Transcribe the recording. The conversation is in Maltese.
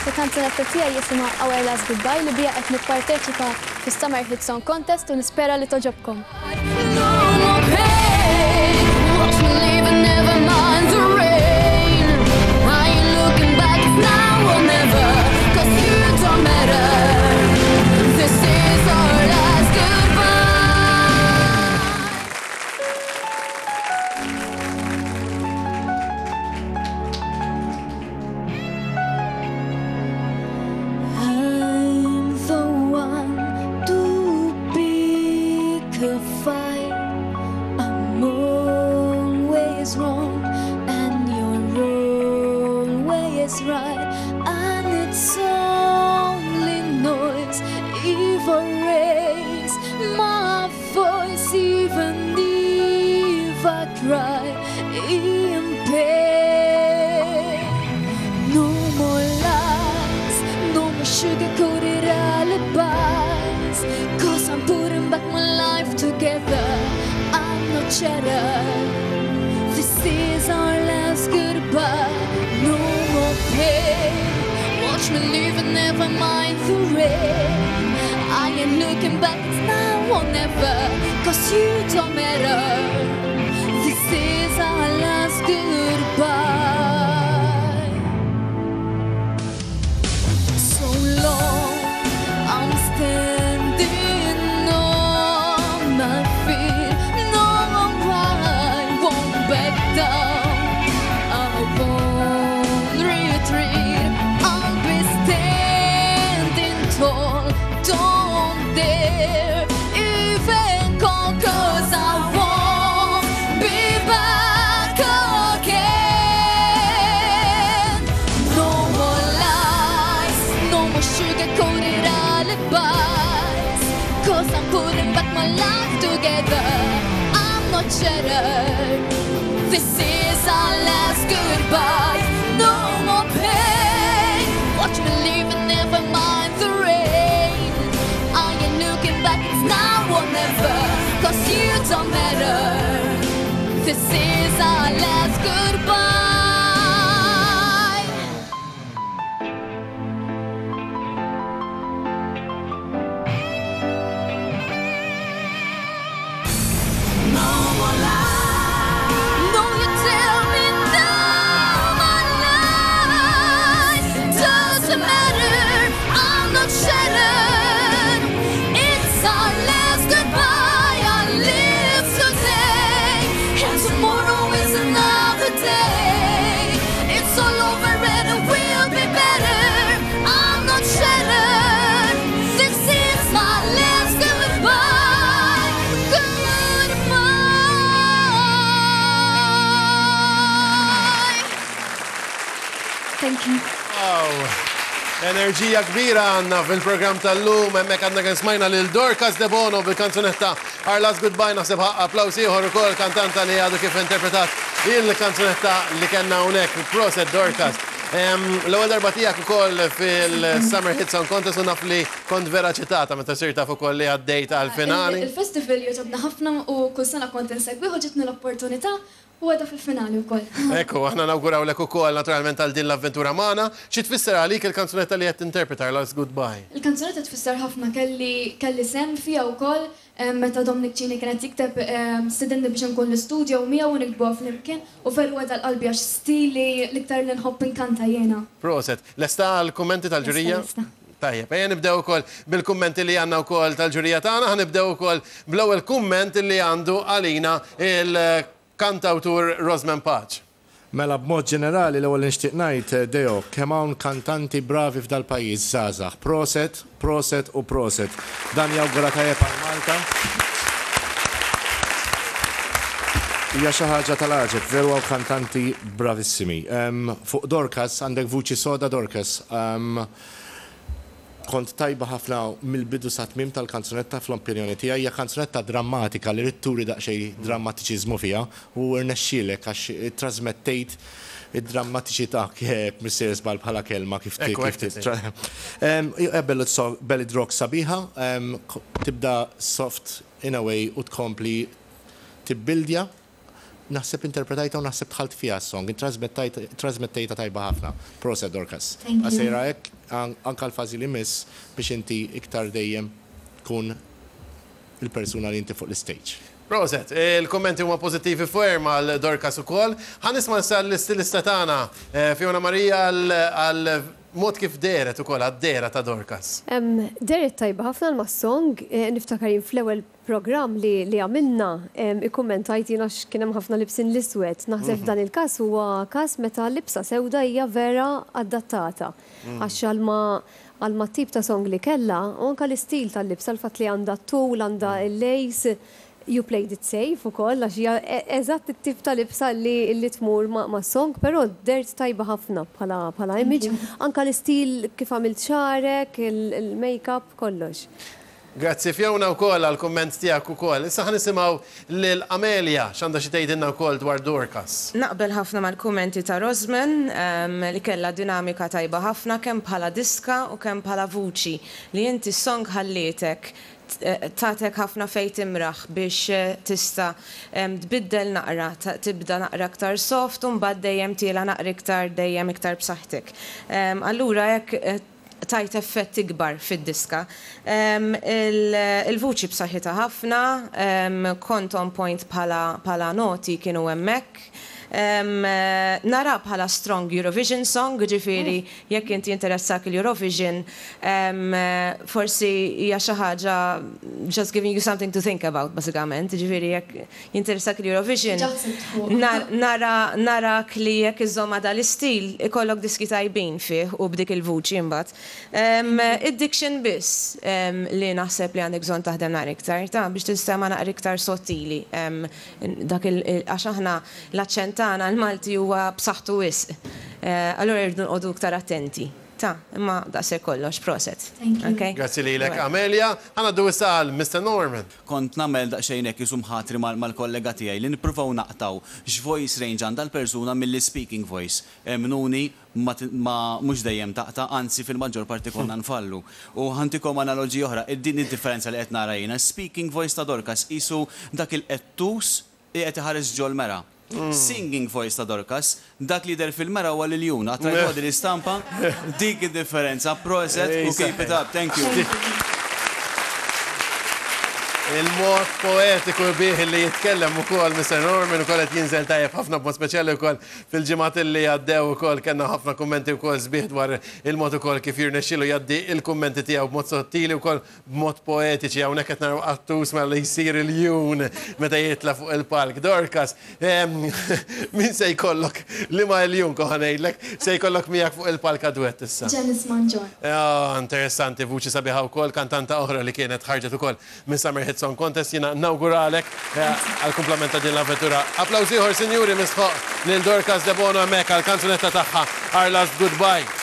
Il-kanzunetta tiegħi jisimha Our Last Goodbye li bija qed nipparteċipa fis-Summer Hit Song Contest u nispera li toġobkom. This is our last goodbye. No more pain. Watch me leave and never mind the rain. I ain't looking back, it's now or never, 'cause you don't matter. This is our last goodbye. So long I'm standing on my feet. Back down, I won't retreat. I'll be standing tall. Don't dare even call, 'cause I won't be back again. No more lies, no more sugar-coated alibis, 'cause I'm putting back my life together. I'm not shattered. This is our last goodbye. No more pain. Watch me leave and never mind the rain. I ain't looking back, it's now or never, 'cause you don't matter. This is our last goodbye. No more lies. Enerġija kbira għanna fil-program tal-lum, hemmhekk għandna kien smajna lil Dorcas De Bono bil-kanzunetta Our Last Goodbye, naħseb applaus ieħor ukoll kantanta li għadu kif interpretat il-kanzunetta li kellna hawnhekk. Proset Dorcas. L-ewwel darba tiegħek ukoll fil-Summer Hit Song Contest u naf li kont vera ċitata meta sir taf ukoll li għaddejt għall-finali. Il-festival jogħġobna ħafna u kull sena kont insegwih u ġitni l-opportunità u għada fil-finali wkoll. Ekku, aħna nawgurawlek ukoll naturalment għal din l-avventura magħna. Xi tfisser għalik il-kanzunetta li qed tinterpreta Last Goodbye? Il-kanzunetta tfisser ħafna kelli sem fiha wkoll meta Dominic Ċini kienet jikteb stidinni biex nkun l-istudio u miegħu nikbuha flimkien u veru għedha l-qalbi għax stili l-iktar li nħobb inkanta jiena. Proset. Lesta għall-kummenti tal-ġurija? Tajjeb, ejja nibdew ukoll bil-kummenti li għandna wkoll tal-ġurija tagħna, ħanibdew ukoll bl-ewwel kumment li għandu għalina il-kantawtur Rosman Paċ. Mela b'mod ġenerali l-ewwel nixtieq ngħid Deo, kemm hawn kantanti bravi f'dal-pajjiż żgħażagħ. Proset, proset u proset. Dan jawgura tajjeb għal Malta. Hija xi ħaġa tal-għaġeb, veru hawn kantanti bravissimi. Fuq Dorcas, għandek vuċi soda Dorcas. Kont tajba ħafna mill-bidu sa tmiem tal-kanzunetta fl-opinjoni tiegħi, hija kanzunetta drammatika li rid turi daqsxejn drammatiċiżmu fiha u rnexxielek għax trasmettejt id-drammatiċità kif missier żball bħala kelma kif belly rock sabiħa, tibda soft in a way u tkompli tibbildja naħseb interpretajta u naħseb tħalt fija s-song, trasmettejta tajba ħafna. Proset, Dorcas. Thank you. Għasira ek, anka l-fazi li miss biex inti iktar dejjem kun il-persuna li inti fuq l-stage. Proset, il-kommenti huma pozittivi ferm għal Dorcas ukoll. Ħanisma' issa l-istilista tagħna Fiona Marija għal mod kif deret ukoll għad-dera ta' Dorcas. Deret tajba ħafna l-massong, niftakarin fl-ewwel programm li għamilna, ikkummentajt jiena x'kien hemm ħafna libsin l-iswed. Naħseb dan il-każ huwa każ meta libsa sewda hija vera adattata. Għax għalma tip ta' song li kella, u anke l-istil tal-libsa, l-fatt li għandha tul, għandha l-lejs, you played it safe u koll, għax hija eżatt it-tip ta' libsa li tmur ma' song, però dert tajba ħafna bħala image, anka l-istil kif għamilt xarek, il-make-up, kollox. Grazzi Fiona wkoll għall-kumment tiegħek ukoll. Issa ħanisimgħu lil Amelia x'għandha xi tgħidilna wkoll dwar Dorcas. Naqbel ħafna mal-kummenti ta' Rosman li kellha dinamika tajba ħafna kemm bħala diska u kemm bħala vuċi li inti song ħallietek tatek ħafna fejn timraħ biex tista' tbiddel naqra, tibda naqra aktar soft u mbagħad dejjem tiela naqra iktar dejjem iktar b'saħħtek. Allura hekk tajt effetti kbar fid-diska. Il-vuċi b'saħħitha ħafna, kont on point bħala noti kienu hemmhekk. Nara bħala strong Eurovision song, ġifieri jekk inti interessak il-Eurovision, forsi hija xi ħaġa just giving you something to think about, basikament, ġifieri jekk jinteressak il-Eurovision, narak li jekk iżomma dal-istil ikollok diski tajbin fih u b'dik il-vuċi imbagħad. Id-diction biss li naħseb li għandek bżonn taħdem naqra iktar, biex tistema naqra iktar sottili. Dak għax aħna l-aċċent tagħna l-Malti huwa b'saħħtu wisq. Allura irdu nqogħdu iktar attenti. Imma daqshekk kollox, proset. Grazzi lilek Amelia. Ħanaddu issa għal Mr. Norman. Kont nagħmel daqsxejn hekk isum ħatri mal-kollega tiegħi li nippruvaw naqtaw x'voice range għandha l-persuna mill-speaking voice. Emnuni ma mhux dejjem taqta, anzi fil-maġġor parti konna nfallu. U ħantikom analoġija oħra, din id-differenza li qed nara jiena. Speaking voice ta' Dorcas isu dak il-qettus li qed iħares ġol mera. Singing voice ta' Dorcas, dak li der fil-mera huwa l-Juna, trajtu l-istampa, dik id-differenza, proset u keep it up, thank you. Il-mod poetiku bih li jitkellem ukoll Mr. Norman ukoll qed jinżel tajjeb ħafna b'mod speċjali wkoll fil-ġimgħat li għaddew ukoll kellna ħafna kummenti wkoll sbieħ dwar il-mod ukoll kif jirnexxielu jgħaddi il-kummenti tiegħu b'mod sottili wkoll b'mod poetiċi hawnhekk qed naraw qattus mela jsir il-jun meta jitla fuq il-palk. Dorcas, min se jkollok liema il-jun koħanejdlek se jkollok miegħek fuq il-palk għadwet issa. Janice Manjor. Interessanti, vuċi sabiħa wkoll, kantanta oħra li kienet ħarġet ukoll minn Summer Song Contest, jina nawguralek għal-komplement ta' din l-avventura. Applawsi ħor, sinjuri, misħoq lil Dorcas Debono hemmhekk għal-kanzunetta tagħha Our Last Goodbye.